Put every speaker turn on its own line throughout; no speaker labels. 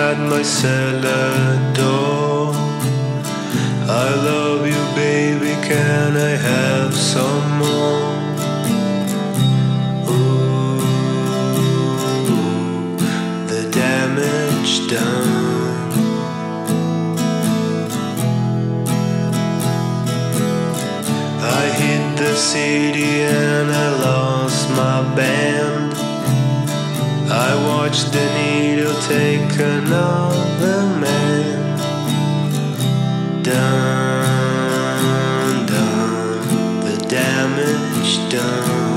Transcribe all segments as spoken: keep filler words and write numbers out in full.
at my cellar door. I love you, baby, can I have some more? Ooh, the damage done. I hit the city and I lost my band. I watched the needle take another man. Done, done, the damage done.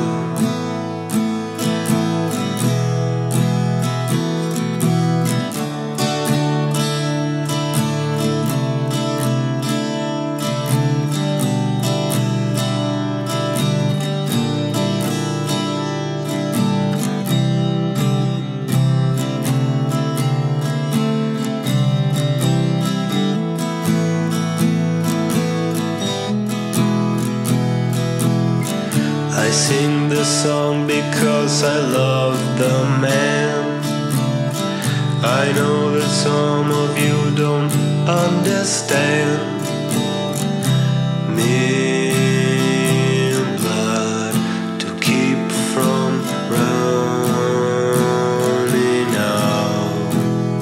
I sing the song because I love the man. I know that some of you don't understand. Million blood to keep from running out.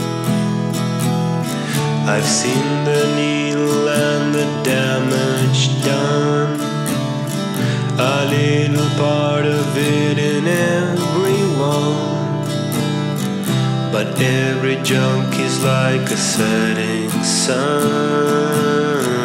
I've seen the needle and the damage done. A little part of it in everyone, but every junkie's like a setting sun.